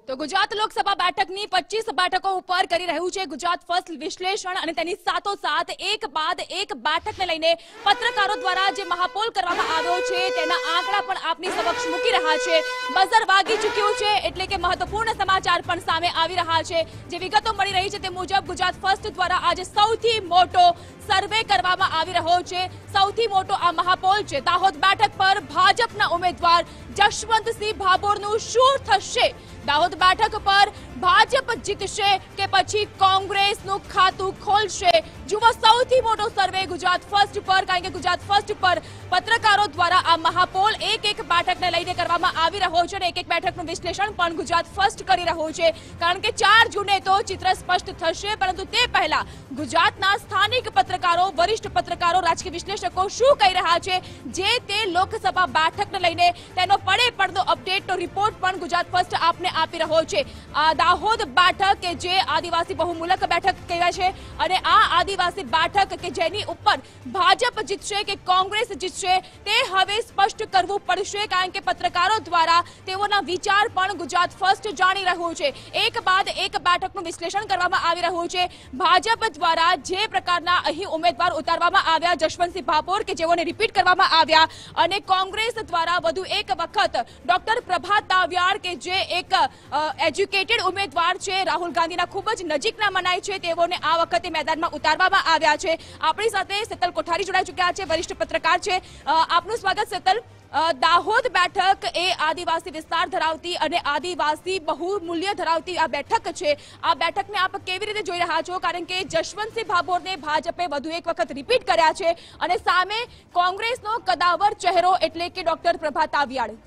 તો ગુજરાત લોકસભા બેઠકની 25 બેઠકો ઉપર કરી રહ્યું છે ગુજરાત ફર્સ્ટ વિશ્લેષણ અને તેની સાથોસાથ એક બાદ એક બેઠકને લઈને પત્રકારો દ્વારા જે મહાપોલ કરવામાં આવ્યો છે તેના આંકડા પણ આપની સમક્ષ મૂકી રહ્યા છે। બઝર વાગી ચૂક્યું છે એટલે કે મહત્વપૂર્ણ સમાચાર પણ સામે આવી રહ્યા છે। જે વિગતો મળી રહી છે તે મુજબ ગુજરાત ફર્સ્ટ દ્વારા આજે સૌથી મોટો સર્વે કરવામાં આવી રહ્યો છે। સૌથી મોટો આ મહાપોલ છે। દાહોદ બેઠક પર ભાજપના ઉમેદવાર જશવંતસિંહ ભાભોરનું શું થશે? દાહોદ બેઠક પર ભાજપ જીતશે કે પછી કોંગ્રેસનું ખાતું ખોલશે? જુઓ સૌથી મોટો સર્વે ગુજરાત ફર્સ્ટ પર, કારણ કે ગુજરાત ફર્સ્ટ પર પત્રકારો દ્વારા આ મહાપોલ એક બેઠકને લઈને કરવામાં આવી રહ્યો છે અને એક બેઠકનું વિશ્લેષણ પણ ગુજરાત ફર્સ્ટ કરી રહ્યો છે, કારણ કે 4 જૂને તો ચિત્ર સ્પષ્ટ થશે, પરંતુ તે પહેલા ગુજરાતના સ્થાનિક પત્રકારો, વરિષ્ઠ પત્રકારો, રાજકીય વિશ્લેષકો શું કહી રહ્યા છે જે તે લોકસભા બેઠકને લઈને તેનો પડે અપડેટનો રિપોર્ટ પણ ગુજરાત ફર્સ્ટ આપને આપી રહ્યો છે। આ દાહોદ બેઠક કે જે આદિવાસી બહુમુલક બેઠક કહેવાય છે અને આ આદિવાસી બેઠક કે જેની ઉપર ભાજપ જીતશે કે કોંગ્રેસ જીતશે તે હવે સ્પષ્ટ કરવું પડશે, કારણ કે પત્રકારો દ્વારા તેઓના વિચાર પણ ગુજરાત ફર્સ્ટ જાણી રહ્યું છે। એક બાદ એક બેઠકનું વિશ્લેષણ કરવામાં આવી રહ્યું છે। ભાજપ દ્વારા જે પ્રકારના અહીં ઉમેદવાર ઉતારવામાં આવ્યા, જશવંતસિંહ ભાભોર કે જેઓને રિપીટ કરવામાં આવ્યા, અને કોંગ્રેસ દ્વારા વધુ એક વખત ડોક્ટર પ્રભાત તાવિયાડ કે જે એક એજ્યુકેટેડ ઉમેદવાર છે, રાહુલ ગાંધીના ખૂબ જ નજીકના મનાય છે, તેઓને આ વખતે મેદાનમાં ઉતારવામાં આવ્યા છે। આપણી સાથે સેતલ કોઠારી જોડાઈ ચૂક્યા છે, વરિષ્ઠ પત્રકાર છે। આપનું સ્વાગત સેતલ। દાહોદ બેઠક એ આદિવાસી વિસ્તાર ધરાવતી અને આદિવાસી બહુમૂલ્ય ધરાવતી આ બેઠક છે। આ બેઠકને આપ કેવી રીતે જોઈ રહ્યા છો? કારણ કે જશવંતસિંહ ભાભોરને ભાજપે વધુ એક વખત રિપીટ કર્યા છે અને સામે કોંગ્રેસનો કદાવર ચહેરો એટલે કે ડોક્ટર પ્રભાત તાવિયાડ।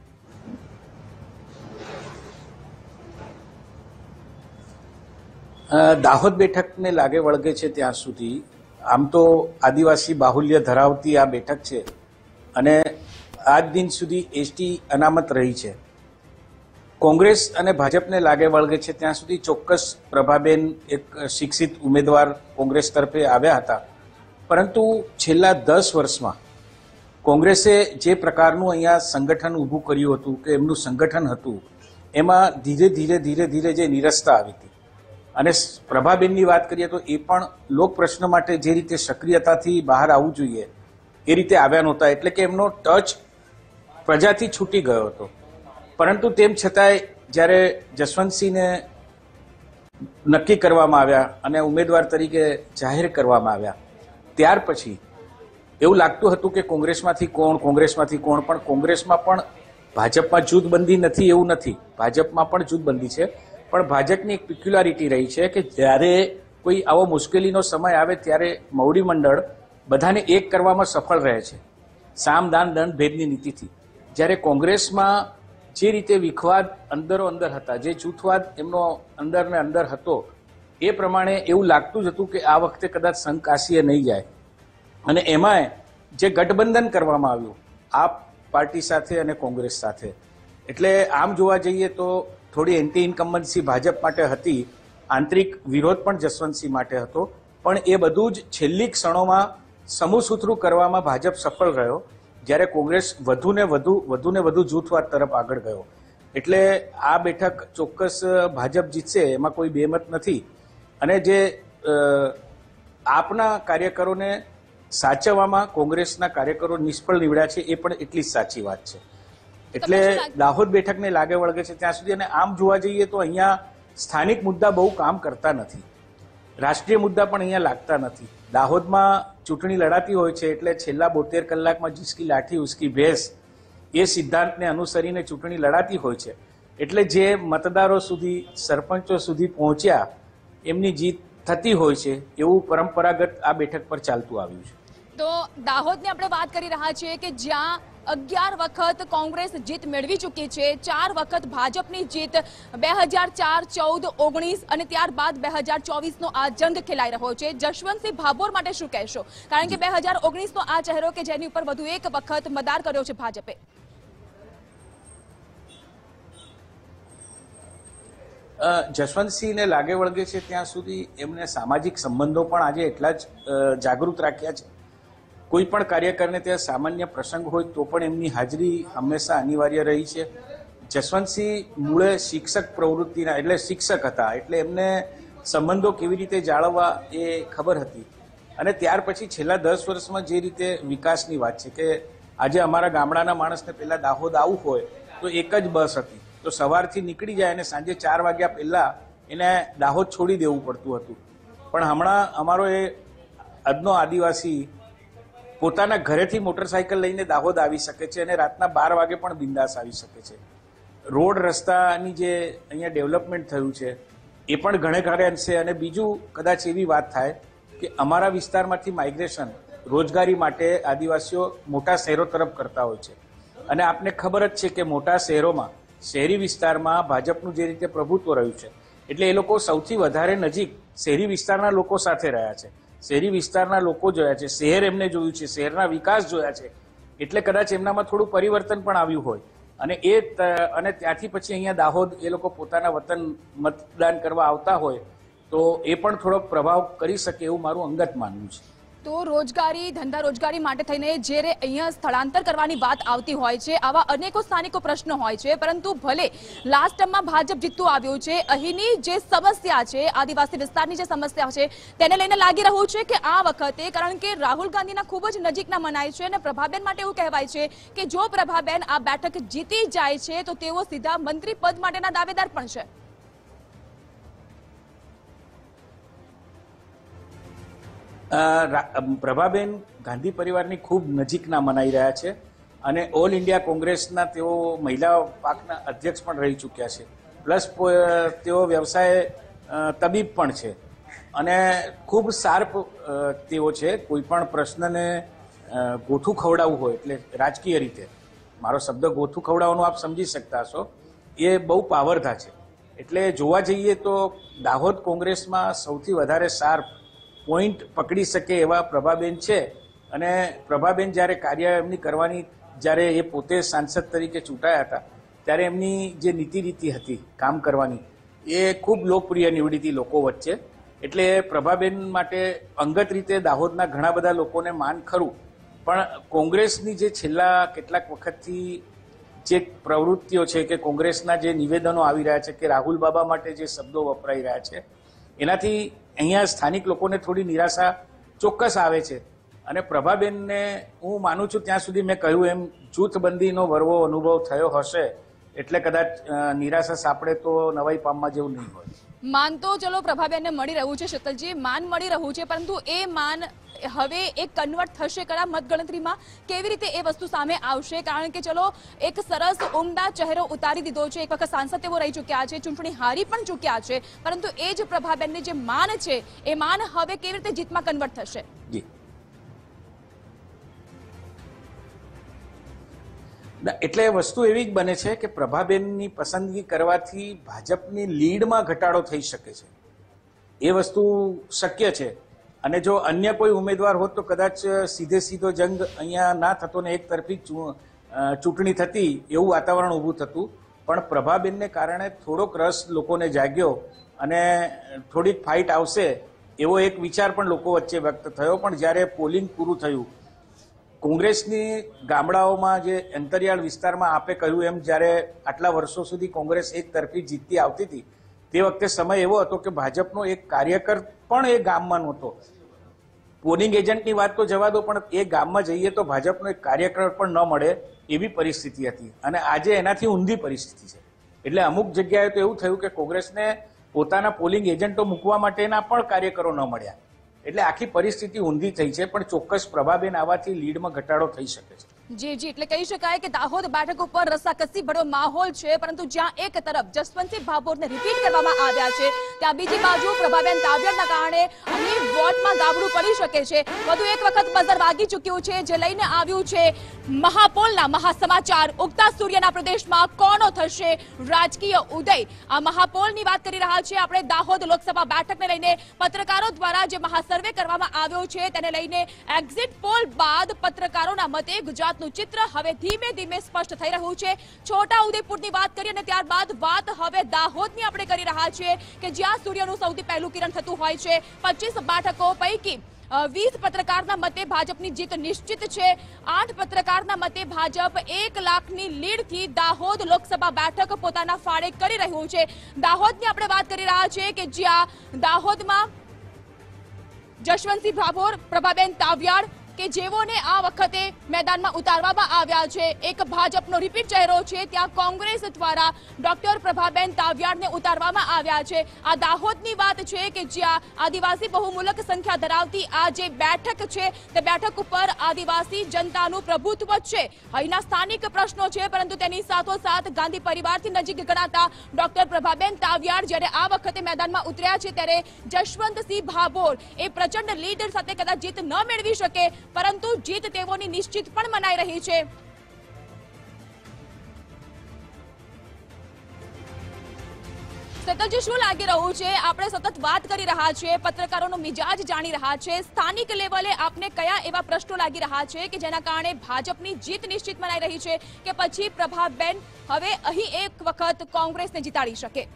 દાહોદ બેઠકને લાગે વળગે છે ત્યાં સુધી આમ તો આદિવાસી બાહુલ્ય ધરાવતી આ બેઠક છે અને આજ દિન સુધી એસટી અનામત રહી છે। કોંગ્રેસ અને ભાજપને લાગે વળગે છે ત્યાં સુધી ચોક્કસ પ્રભાબેન એક શિક્ષિત ઉમેદવાર કોંગ્રેસ તરફે આવ્યા હતા, પરંતુ છેલ્લા 10 વર્ષમાં કોંગ્રેસે જે પ્રકારનું અહીંયા સંગઠન ઊભું કર્યું હતું કે એમનું સંગઠન હતું એમાં ધીરે ધીરે જે નિરસતા આવી હતી। અને પ્રભાબેનની વાત કરીએ તો એ પણ લોક પ્રશ્ન માટે જે રીતે સક્રિયતાથી બહાર આવવું જોઈએ એ રીતે આવ્યા નહોતા, એટલે કે એમનો ટચ પ્રજાથી છૂટી ગયો હતો। પરંતુ તેમ છતાંય જ્યારે જશવંતસિંહને નક્કી કરવામાં આવ્યા અને ઉમેદવાર તરીકે જાહેર કરવામાં આવ્યા ત્યાર પછી એવું લાગતું હતું કે કોંગ્રેસમાંથી કોણ, પણ કોંગ્રેસમાં પણ ભાજપમાં જૂથબંધી નથી એવું નથી, ભાજપમાં પણ જૂથબંધી છે, પણ ભાજપની એક પિક્યુલારિટી રહી છે કે જ્યારે કોઈ આવો મુશ્કેલીનો સમય આવે ત્યારે મવડી મંડળ બધાને એક કરવામાં સફળ રહે છે, સામ દાન દંડ ભેદની નીતિથી। જ્યારે કોંગ્રેસમાં જે રીતે વિખવાદ અંદરો અંદર હતા, જે જૂથવાદ એમનો અંદર ને અંદર હતો, એ પ્રમાણે એવું લાગતું જ હતું કે આ વખતે કદાચ સંકાશીએ નહીં જાય। અને એમાંય જે ગઠબંધન કરવામાં આવ્યું આપ પાર્ટી સાથે અને કોંગ્રેસ સાથે, એટલે આમ જોવા જઈએ તો થોડી એન્ટી ઇન્કમ્બન્સી ભાજપ માટે હતી, આંતરિક વિરોધ પણ જશવંતસિંહ માટે હતો, પણ એ બધું જ છેલ્લી ક્ષણોમાં સમૂહસૂત્રું કરવામાં ભાજપ સફળ રહ્યો, જ્યારે કોંગ્રેસ વધુ ને વધુ જૂથવાદ તરફ આગળ ગયો। એટલે આ બેઠક ચોક્કસ ભાજપ જીતશે એમાં કોઈ બેમત નથી। અને જે આપના કાર્યકરોને સાચવવામાં કોંગ્રેસના કાર્યકરો નિષ્ફળ નીવડ્યા છે એ પણ એટલી જ સાચી વાત છે। એટલે દાહોદ બેઠકને લાગે વળગે છે ત્યાં સુધી, અને આમ જોવા જઈએ તો અહીંયા સ્થાનિક મુદ્દા બહુ કામ કરતા નથી, રાષ્ટ્રીય મુદ્દા પણ અહીંયા લાગતા નથી। દાહોદમાં ચૂંટણી લડાતી હોય છે એટલે છેલ્લા 72 કલાકમાં જિસકી લાઠી ઉસકી ભેંસ એ સિદ્ધાંતને અનુસરીને ચૂંટણી લડાતી હોય છે, એટલે જે મતદારો સુધી, સરપંચો સુધી પહોંચ્યા એમની જીત થતી હોય છે, એવું પરંપરાગત આ બેઠક પર ચાલતું આવ્યું છે। તો દાહોદની આપણે વાત કરી રહ્યા છીએ કે જ્યાં 11 વખત કોંગ્રેસ જીત મેળવી ચૂકી છે, 4 વખત ભાજપની જીત, 2004, 14, 19 અને ત્યારબાદ 2024નો આ જંગ ખેલાઈ રહ્યો છે। જશવંતસિંહ ભાભોર માટે શું કહેશો? કારણ કે 2019નો આ ચહેરો કે જેની ઉપર વધુ એક વખત મદાર કર્યો છે ભાજપે। જશવંતસિંહને લાગે વળગે છે ત્યાં સુધી એમને સામાજિક સંબંધો પણ આજે એટલા જ જાગૃત રાખ્યા છે। કોઈ પણ કાર્યકરને ત્યાં સામાન્ય પ્રસંગ હોય તો પણ એમની હાજરી હંમેશા અનિવાર્ય રહી છે। જસવંતસિંહ મૂળે શિક્ષક પ્રવૃત્તિના એટલે શિક્ષક હતા, એટલે એમને સંબંધો કેવી રીતે જાળવવા એ ખબર હતી. અને ત્યાર પછી છેલ્લા 10 વર્ષમાં જે રીતે વિકાસની વાત છે કે આજે અમારા ગામડાના માણસને પહેલા દાહોદ આવવું હોય તો એક જ બસ હતી, તો સવારથી નીકળી જાય અને સાંજે 4 વાગ્યા પહેલા એને દાહોદ છોડી દેવું પડતું હતું. પણ હમણાં અમારો એ આજનો આદિવાસી પોતાના ઘરેથી મોટરસાયકલ લઈને દાહોદ આવી શકે છે અને રાતના 12 વાગે પણ બિંદાસ આવી શકે છે. રોડ રસ્તાની જે અહીંયા ડેવલપમેન્ટ થયું છે એ પણ ઘણે ઘણે અંશે. અને બીજું કદાચ એવી વાત થાય કે અમારા વિસ્તારમાંથી માઇગ્રેશન રોજગારી માટે આદિવાસીઓ મોટા શહેરો તરફ કરતા હોય છે. અને આપને ખબર જ છે કે મોટા શહેરોમાં શહેરી વિસ્તારમાં ભાજપનું જે રીતે પ્રભુત્વ રહ્યું છે એટલે એ લોકો સૌથી વધારે નજીક શહેરી વિસ્તારના લોકો સાથે રહ્યા છે, શહેરી વિસ્તારના લોકો જોયા છે, શહેર એમને જોયું છે, શહેરના વિકાસ જોયા છે. એટલે કદાચ એમનામાં થોડું પરિવર્તન પણ આવ્યું હોય અને ત્યાંથી પછી અહીંયા દાહોદ એ લોકો પોતાના વતન મતદાન કરવા આવતા હોય તો એ પણ થોડોક પ્રભાવ કરી શકે એવું મારું અંગત માનવું છે. તો રોજગારી ધંધા રોજગારી માટે થઈને જ્યારે અહીંયા સ્થળાંતર કરવાની વાત આવતી હોય છે, આવા અનેકો સ્થાનિકો પ્રશ્નો હોય છે, પરંતુ ભલે લાસ્ટ ટર્મમાં ભાજપ જીતતું આવ્યું છે, અહીંની જે સમસ્યા છે આદિવાસી વિસ્તારની જે સમસ્યા છે તેને લઈને લાગી રહ્યું છે કે આ વખતે કારણ કે રાહુલ ગાંધીના ખૂબ જ નજીકના મનાય છે અને પ્રભાબેન માટે એવું કહેવાય છે કે જો પ્રભાબેન આ બેઠક જીતી જાય છે તો તેઓ સીધા મંત્રી પદ માટેના દાવેદાર પણ છે. પ્રભાબેન ગાંધી પરિવારની ખૂબ નજીકના મનાઈ રહ્યા છે અને ઓલ ઇન્ડિયા કોંગ્રેસના તેઓ મહિલા પાકના અધ્યક્ષ પણ રહી ચૂક્યા છે. પ્લસ તેઓ વ્યવસાય તબીબ પણ છે અને ખૂબ શાર્પ તેઓ છે. કોઈ પણ પ્રશ્નને ગોથું ખવડાવવું હોય એટલે રાજકીય રીતે મારો શબ્દ ગોથું ખવડાવવાનું આપ સમજી શકતા હશો, એ બહુ પાવરધા છે. એટલે જોવા જઈએ તો દાહોદ કોંગ્રેસમાં સૌથી વધારે શાર્પ પોઈન્ટ પકડી શકે એવા પ્રભાબેન છે. અને પ્રભાબેન જ્યારે કાર્ય એમની કરવાની, જ્યારે એ પોતે સાંસદ તરીકે ચૂંટાયા હતા ત્યારે એમની જે નીતિ હતી કામ કરવાની એ ખૂબ લોકપ્રિય નીવડી હતી લોકો વચ્ચે. એટલે પ્રભાબેન માટે અંગત રીતે દાહોદના ઘણા બધા લોકોને માન ખરું, પણ કોંગ્રેસની જે છેલ્લા કેટલાક વખતથી જે પ્રવૃત્તિઓ છે કે કોંગ્રેસના જે નિવેદનો આવી રહ્યા છે કે રાહુલ બાબા માટે જે શબ્દો વપરાઈ રહ્યા છે એનાથી અહીંયા સ્થાનિક લોકોને થોડી નિરાશા ચોક્કસ આવે છે. અને પ્રભાબેનને હું માનું છું ત્યાં સુધી મેં કહ્યું એમ જૂથબંધીનો વરવો અનુભવ થયો હશે એટલે કદાચ નિરાશા સાંપડે તો નવાઈ પામવા જેવું નહીં હોય. માન તો ચલો પ્રભાબેનને મળી રહ્યું છે, શીતલજી માન મળી રહ્યું છે, પરંતુ એ માન હવે એક કન્વર્ટ થશે કરા મતગણતરીમાં? કેવી રીતે એ વસ્તુ સામે આવશે? કારણ કે ચલો એક સરસ ઉમદા ચહેરો ઉતારી દીધો છે, એક વખત સાંસદ તેઓ રહી ચૂક્યા છે, ચૂંટણી હારી પણ ચૂક્યા છે, પરંતુ એ જ પ્રભાબેનની જે માન છે એ માન હવે કેવી રીતે જીતમાં કન્વર્ટ થશે? જી, એટલે વસ્તુ એવી જ બને છે કે પ્રભાબેનની પસંદગી કરવાથી ભાજપની લીડમાં ઘટાડો થઈ શકે છે, એ વસ્તુ શક્ય છે. અને જો અન્ય કોઈ ઉમેદવાર હોત તો કદાચ સીધો જંગ અહીંયા ના થતો ને એક તરફી ચૂંટણી થતી એવું વાતાવરણ ઊભું થતું. પણ પ્રભાબેનને કારણે થોડોક રસ લોકોને જાગ્યો અને થોડીક ફાઇટ આવશે એવો એક વિચાર પણ લોકો વચ્ચે વ્યક્ત થયો. પણ જ્યારે પોલિંગ પૂરું થયું, કોંગ્રેસની ગામડાઓમાં જે અંતરિયાળ વિસ્તારમાં આપે કહ્યું એમ જ્યારે આટલા વર્ષો સુધી કોંગ્રેસ એક તરફી જીતતી આવતી હતી તે વખતે સમય એવો હતો કે ભાજપનો એક કાર્યકર પણ એ ગામમાં નહોતો. પોલિંગ એજન્ટની વાત તો જવા દો, પણ એ ગામમાં જઈએ તો ભાજપનો એક કાર્યકર પણ ન મળે એવી પરિસ્થિતિ હતી. અને આજે એનાથી ઊંધી પરિસ્થિતિ છે. એટલે અમુક જગ્યાએ તો એવું થયું કે કોંગ્રેસને પોતાના પોલિંગ એજન્ટો મૂકવા માટેના પણ કાર્યકરો ન મળ્યા. એટલે આખી પરિસ્થિતિ ઊંધી થઈ છે. પણ ચોક્કસ પ્રભાબેન આવવાથી લીડમાં ઘટાડો થઈ શકે છે. જી, એટલે કહી શકાય કે દાહોદ બેઠક ઉપર રસાકસી ભરો માહોલ છે, પરંતુ જ્યાં એક તરફ જસવંતસિંહ ભાભોરને રિપીટ કરવામાં આવ્યા છે ત્યાં બીજી બાજુ પ્રભાબેન તાવ્યરના કારણે અહીં વોટમાં ગાબડું પડી શકે છે. વધુ એક વખત બઝર વાગી ચૂક્યું છે, જે લઈને આવ્યું છે મહાપોલના મહાસમાચાર. ઉગતા સૂર્યના પ્રદેશમાં કોનો થશે રાજકીય ઉદય? આ મહાપોલની વાત કરી રહ્યા છીએ આપણે. દાહોદ લોકસભા બેઠકને લઈને પત્રકારો દ્વારા જે મહાસર્વે કરવામાં આવ્યો છે તેને લઈને એક્ઝિટ પોલ બાદ પત્રકારોના મતે ગુજરાત નું ચિત્ર હવે ધીમે ધીમે સ્પષ્ટ થઈ રહ્યું છે. છોટા ઉદેપુરની વાત કરી અને ત્યારબાદ વાત હવે દાહોદની આપણે કરી રહ્યા છીએ કે જ્યાં સૂર્યનું સૌથી પહેલું કિરણ થતું હોય છે. 25 બેઠકો પૈકી 20 પત્રકારના મતે ભાજપની જીત નિશ્ચિત છે. 8 પત્રકારના મતે ભાજપ 1 લાખની લીડથી દાહોદ લોકસભા બેઠક પોતાના ફાળે કરી રહ્યું છે. દાહોદની આપણે વાત કરી રહ્યા છીએ કે જ્યાં દાહોદમાં જશવંતસિંહ ભાભોર, પ્રભાબેન તાવિયાડ કે જેઓને આ વખતે મેદાનમાં ઉતારવામાં આવ્યા છે. એક ભાજપનો રિપીટ ચહેરો છે, ત્યાં કોંગ્રેસ દ્વારા ડોક્ટર પ્રભાબેન તાવિયાડને ઉતારવામાં આવ્યા છે. આ દાહોદની વાત છે કે જ્યાં આદિવાસી બહુમૂલક સંખ્યા ધરાવતી આ જે બેઠક છે તે બેઠક ઉપર આદિવાસી જનતાનું પ્રભુત્વ છે. અહીંના સ્થાનિક પ્રશ્નો છે, પરંતુ તેની સાથોસાથ ગાંધી પરિવારથી નજીક ગણાતા ડોક્ટર પ્રભાબેન તાવિયાડ જ્યારે આ વખતે મેદાનમાં ઉતર્યા છે ત્યારે જશવંતસિંહ ભાભોર એ પ્રચંડ લીડ સાથે કદાચ જીત ન મેળવી શકે, પરંતુ જીત તેઓની નિશ્ચિત પણ મનાઈ રહી છે. સતતજી, શું લાગી રહ્યું છે? આપણે સતત વાત કરી રહ્યા છીએ, પત્રકારોનો મિજાજ જાણી રહ્યા છે. સ્થાનિક લેવલે આપને કયા એવા પ્રશ્નો લાગી રહ્યા છે કે જેના કારણે ભાજપની જીત નિશ્ચિત મનાઈ રહી છે કે પછી પ્રભાબેન હવે અહીં એક વખત કોંગ્રેસને જીતાડી શકે?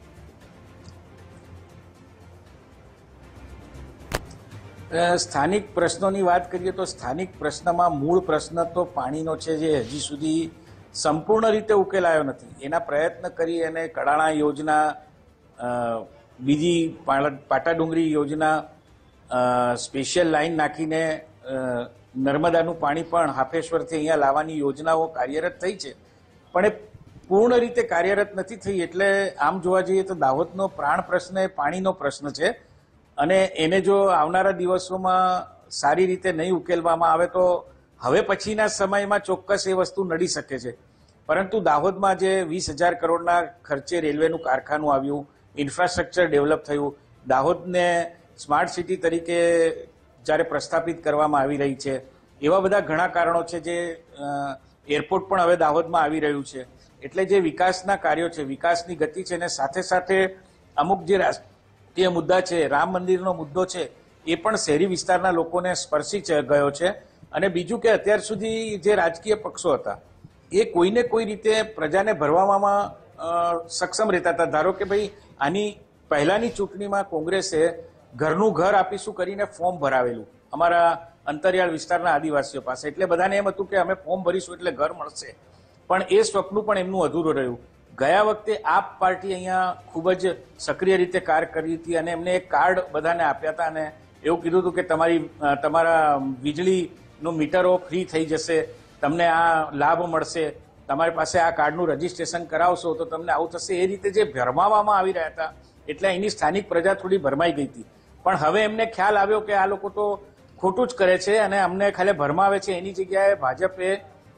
સ્થાનિક પ્રશ્નોની વાત કરીએ તો સ્થાનિક પ્રશ્નમાં મૂળ પ્રશ્ન તો પાણીનો છે, જે હજી સુધી સંપૂર્ણ રીતે ઉકેલાયો નથી. એના પ્રયત્ન કરી અને કડાણા યોજના, બીજી પાટાડુંગરી યોજના, સ્પેશિયલ લાઇન નાખીને નર્મદાનું પાણી પણ હાફેશ્વરથી અહીંયા લાવવાની યોજનાઓ કાર્યરત થઈ છે, પણ એ પૂર્ણ રીતે કાર્યરત નથી થઈ. એટલે આમ જોવા જઈએ તો દાહોદનો પ્રાણ પ્રશ્ન એ પાણીનો પ્રશ્ન છે, અને એને જો આવનારા દિવસોમાં સારી રીતે નહીં ઉકેલવામાં આવે તો હવે પછીના સમયમાં ચોક્કસ એ વસ્તુ નડી શકે છે. પરંતુ દાહોદમાં જે 20,000 કરોડના ખર્ચે રેલવેનું કારખાનું આવ્યું, ઇન્ફ્રાસ્ટ્રક્ચર ડેવલપ થયું, દાહોદને સ્માર્ટ સિટી તરીકે જ્યારે પ્રસ્થાપિત કરવામાં આવી રહી છે, એવા બધા ઘણા કારણો છે. જે એરપોર્ટ પણ હવે દાહોદમાં આવી રહ્યું છે. એટલે જે વિકાસના કાર્યો છે, વિકાસની ગતિ છે, અને સાથે સાથે અમુક જે રાષ્ટ્રીય મુદ્દા છે, રામ મંદિરનો મુદ્દો છે, એ પણ શહેરી વિસ્તારના લોકોને સ્પર્શી ગયો છે. અને બીજું કે અત્યાર સુધી જે રાજકીય પક્ષો હતા એ કોઈને કોઈ રીતે પ્રજાને ભરવામાં સક્ષમ રહેતા હતા. ધારો કે ભાઈ આની પહેલાની ચૂંટણીમાં કોંગ્રેસે ઘરનું ઘર આપીશું કરીને ફોર્મ ભરાવેલું અમારા અંતરિયાળ વિસ્તારના આદિવાસીઓ પાસે, એટલે બધાને એમ હતું કે અમે ફોર્મ ભરીશું એટલે ઘર મળશે, પણ એ સ્વપ્ન પણ એમનું અધૂરું રહ્યું. ગયા વખતે આપ પાર્ટી અહીંયા ખૂબ જ સક્રિય રીતે કાર્ય કરી હતી અને એમને એક કાર્ડ બધાને આપ્યા હતા અને એવું કીધું હતું કે તમારા વીજળીનું મીટરો ફ્રી થઈ જશે, તમને આ લાભ મળશે, તમારી પાસે આ કાર્ડનું રજીસ્ટ્રેશન કરાવશો તો તમને આવું થશે. એ રીતે જે ભરમાવવામાં આવી રહ્યા હતા એટલે અહીંની સ્થાનિક પ્રજા થોડી ભરમાઈ ગઈ હતી. પણ હવે એમને ખ્યાલ આવ્યો કે આ લોકો તો ખોટું જ કરે છે અને અમને ખાલી ભરમાવે છે. એની જગ્યાએ ભાજપે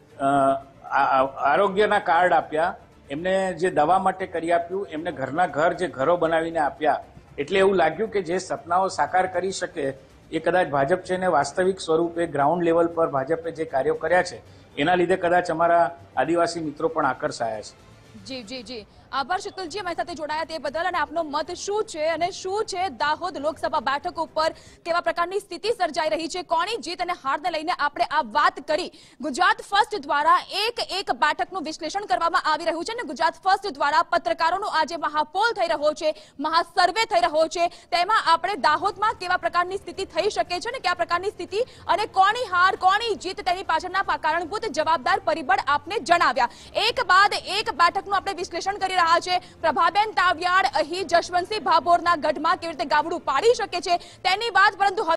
આરોગ્યના કાર્ડ આપ્યા, એમને જે દવા માટે કરી આપ્યું, એમને ઘરના ઘર જે ઘરો બનાવીને આપ્યા. એટલે એવું લાગ્યું કે જે સપનાઓ સાકાર કરી શકે એ કદાચ ભાજપ છે, ને વાસ્તવિક સ્વરૂપે ગ્રાઉન્ડ લેવલ પર ભાજપે જે કાર્યો કર્યા છે એના લીધે કદાચ અમારા આદિવાસી મિત્રો પણ આકર્ષાયા છે. જી જી જી, આભાર શીતલજી અમારી સાથે જોડાયા તે બદલ. અને આપનો મત શું છે અને શું છે દાહોદ લોકસભા બેઠક ઉપર કેવા પ્રકારની સ્થિતિ સર્જાઈ રહી છે, કોની જીત અને હારને લઈને આપણે આ વાત કરી. ગુજરાત ફર્સ્ટ દ્વારા એક બેઠકનું વિશ્લેષણ કરવામાં આવી રહ્યું છે અને ગુજરાત ફર્સ્ટ દ્વારા પત્રકારોનો આજે મહાપોલ થઈ રહ્યો છે, મહાસર્વે થઈ રહ્યો છે. તેમાં આપણે દાહોદમાં કેવા પ્રકારની સ્થિતિ થઈ શકે છે અને કયા પ્રકારની સ્થિતિ અને કોની હાર કોની જીત તેની પાછળના કારણભૂત જવાબદાર પરિબળ આપને જણાવ્યા. એક બાદ એક બેઠકનું આપણે વિશ્લેષણ કરી રહ્યા છે. પ્રભાબેન તાવિયાડ અહીં જશવંતસિંહ ભાભોરના ગઢમાં કેવી રીતે ગાબડું પાડી શકે છે તેની વાત, પરંતુ